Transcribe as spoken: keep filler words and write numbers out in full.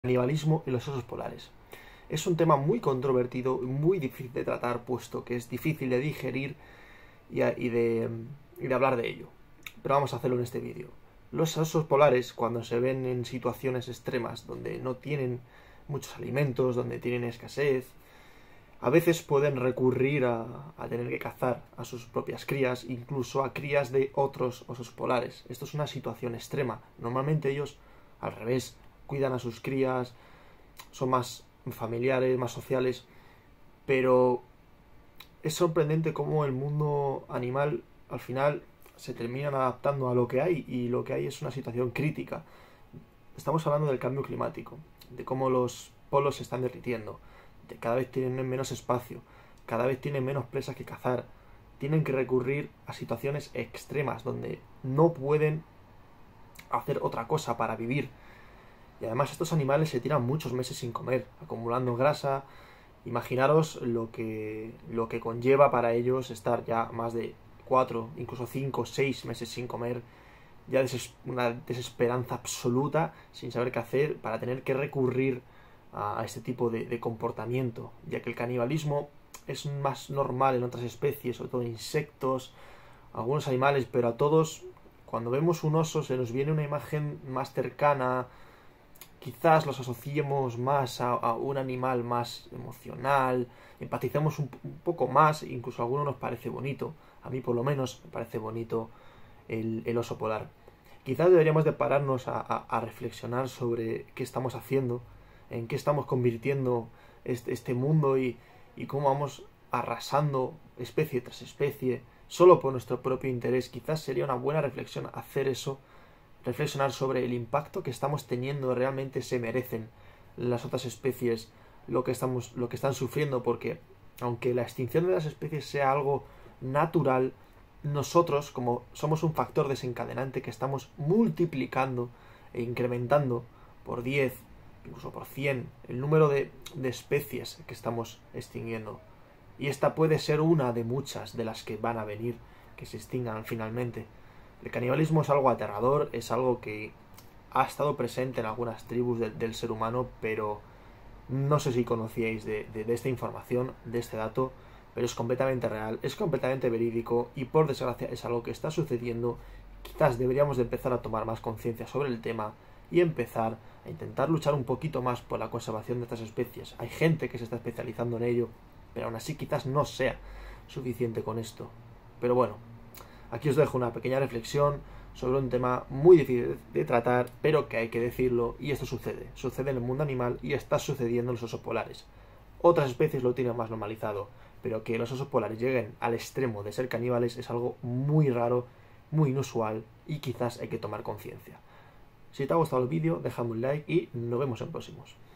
canibalismo y los osos polares. Es un tema muy controvertido y muy difícil de tratar, puesto que es difícil de digerir y, a, y, de, y de hablar de ello. Pero vamos a hacerlo en este vídeo. Los osos polares, cuando se ven en situaciones extremas, donde no tienen muchos alimentos, donde tienen escasez, a veces pueden recurrir a, a tener que cazar a sus propias crías, incluso a crías de otros osos polares. Esto es una situación extrema. Normalmente ellos, al revés, cuidan a sus crías, son más familiares, más sociales, pero es sorprendente cómo el mundo animal al final se terminan adaptando a lo que hay, y lo que hay es una situación crítica. Estamos hablando del cambio climático, de cómo los polos se están derritiendo, de cada vez tienen menos espacio, cada vez tienen menos presas que cazar, tienen que recurrir a situaciones extremas donde no pueden hacer otra cosa para vivir. Y además estos animales se tiran muchos meses sin comer, acumulando grasa. Imaginaros lo que, lo que conlleva para ellos estar ya más de cuatro, incluso cinco, seis meses sin comer, ya deses una desesperanza absoluta, sin saber qué hacer, para tener que recurrir a, a este tipo de, de comportamiento, ya que el canibalismo es más normal en otras especies, sobre todo insectos, algunos animales, pero a todos, cuando vemos un oso se nos viene una imagen más cercana. Quizás los asociemos más a, a un animal más emocional, empaticemos un, un poco más, incluso a algunos nos parece bonito. A mí por lo menos me parece bonito el, el oso polar. Quizás deberíamos de pararnos a, a, a reflexionar sobre qué estamos haciendo, en qué estamos convirtiendo este, este mundo y, y cómo vamos arrasando especie tras especie, solo por nuestro propio interés. Quizás sería una buena reflexión hacer eso, reflexionar sobre el impacto que estamos teniendo. Realmente se merecen las otras especies lo que estamos, lo que están sufriendo, porque aunque la extinción de las especies sea algo natural, nosotros, como somos un factor desencadenante que estamos multiplicando e incrementando por diez, incluso por cien, el número de, de especies que estamos extinguiendo. Y esta puede ser una de muchas de las que van a venir, que se extingan finalmente. El canibalismo es algo aterrador, es algo que ha estado presente en algunas tribus de, del ser humano, pero no sé si conocíais de, de, de esta información, de este dato, pero es completamente real, es completamente verídico y por desgracia es algo que está sucediendo. Quizás deberíamos de empezar a tomar más conciencia sobre el tema y empezar a intentar luchar un poquito más por la conservación de estas especies. Hay gente que se está especializando en ello, pero aún así quizás no sea suficiente con esto. Pero bueno, aquí os dejo una pequeña reflexión sobre un tema muy difícil de tratar, pero que hay que decirlo, y esto sucede. Sucede en el mundo animal y está sucediendo en los osos polares. Otras especies lo tienen más normalizado, pero que los osos polares lleguen al extremo de ser caníbales es algo muy raro, muy inusual, y quizás hay que tomar conciencia. Si te ha gustado el vídeo, déjame un like y nos vemos en próximos.